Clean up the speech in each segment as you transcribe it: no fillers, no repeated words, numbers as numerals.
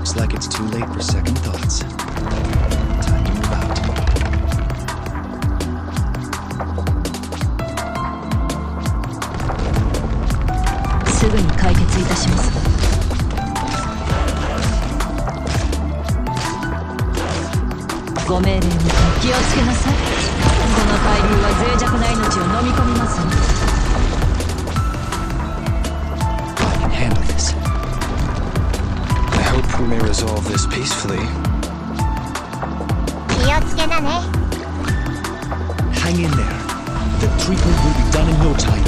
Looks like it's too late for second thoughts. Time to move out. すぐに解決いたします。ご命令に気をつけなさい。この海流は脆弱な命を飲み込みます。 I can handle this. I hope we may resolve this peacefully. 気をつけなね。 Hang in there. The treatment will be done in no time.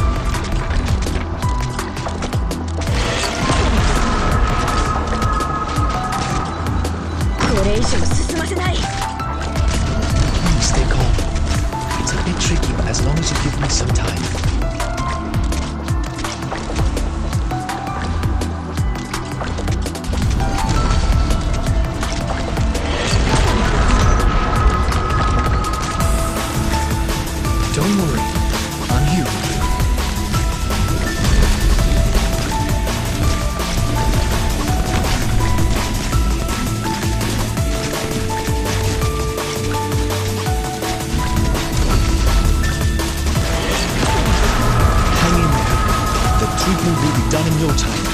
これ以上進ませない。 Please stay calm. It's a bit tricky, but as long as you give me some time. Don't worry. I'm here with you. Hang in there. The treatment will be done in no time.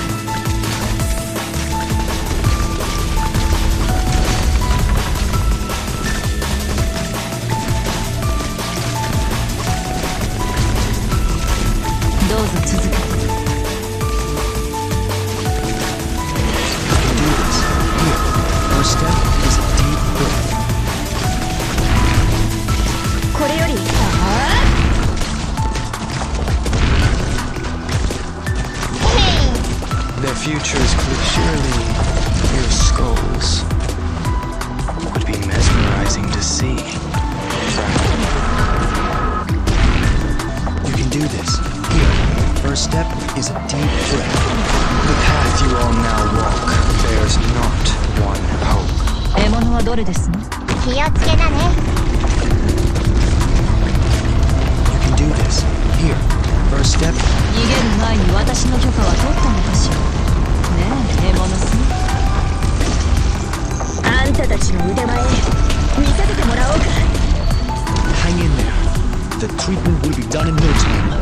Do うぞ続けて。 Do this. Here. First step is a deep breath. これより Their future is clear. Surely your skulls would be mesmerizing to see. You can do this. Here. First step is a deep breath. The path you all now walk bears not one hope. 獲物はどれですの？ 気をつけなね。 You can do this. Here. First step. 逃げる前に私の許可は取ったのかしら。ねえ、獲物さん。あんたたちの腕前見させてもらおうか。 Hang in there. The treatment will be done in no time.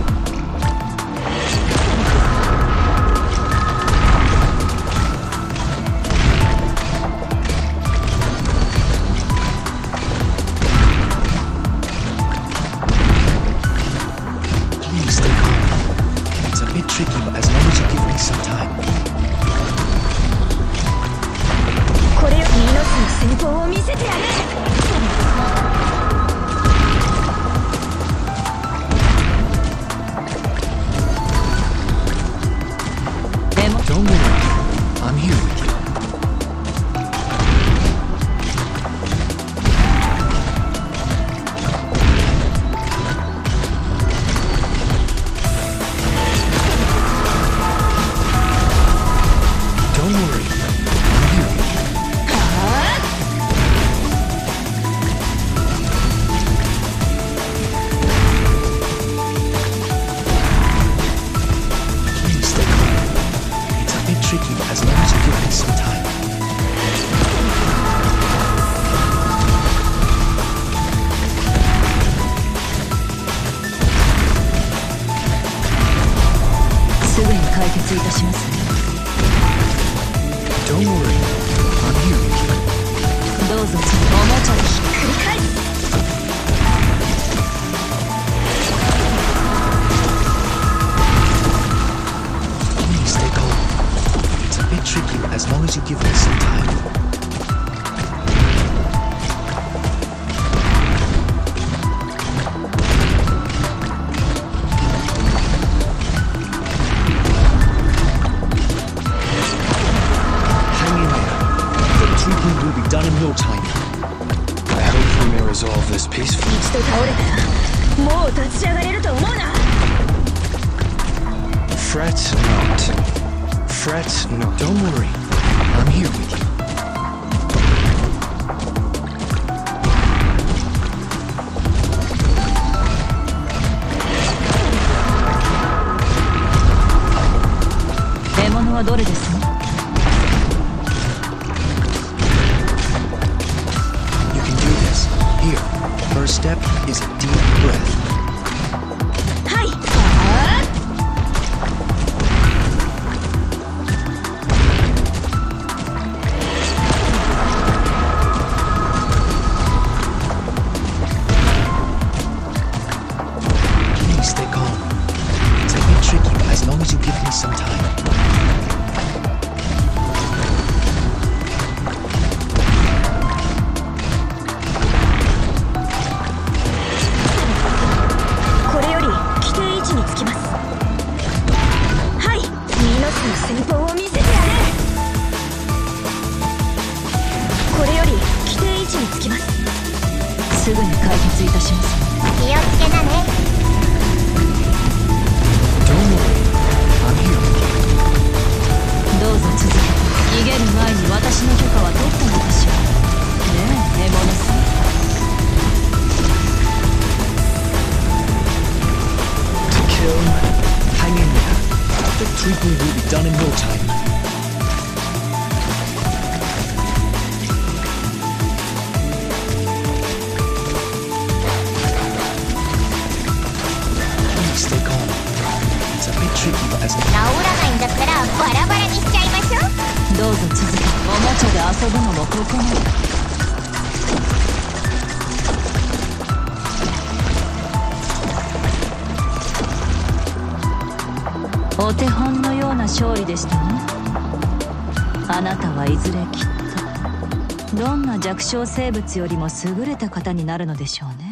Please stay calm. It's a bit tricky, but as long as you give me some time. これより命の先行を見せてやる。 Don't worry. I'm here with you. Don't worry. I'm here with you. Please stay calm. It's a bit tricky, but as long as you give me some time. Don't worry. I'm here with you. どうぞおもちゃでひっくり返す。 Please stay calm. It's a bit tricky, but as long as you give me some time. Hang in there. The treatment will be done in no time. I hope we may resolve this peacefully. 一度倒れたらもう立ち上がれると思うな。 Fret not. Fret not. Don't worry. I'm here with you. first step is a deep breath. はい。 Please stay calm. It's a bit tricky, but as long as you give me some time. これより規定位置につきます。はい、命の戦法を見せてやる。これより規定位置につきます。すぐに解決いたします。 気をつけなね。 Don't worry. I'm here. どうぞ続け。逃げる前に私の許可は取ったのでしょう。ねえ、獲物さん。 To kill, hang in there. The treatment will be done in no time. Please stay calm. It's a bit tricky, but as 治らないんだったらバラバラにしちゃいましょう。 どうぞ続け。おもちゃで遊ぶのもここまで。お手本のような勝利でしたね。あなたはいずれきっとどんな弱小生物よりも優れた方になるのでしょうね。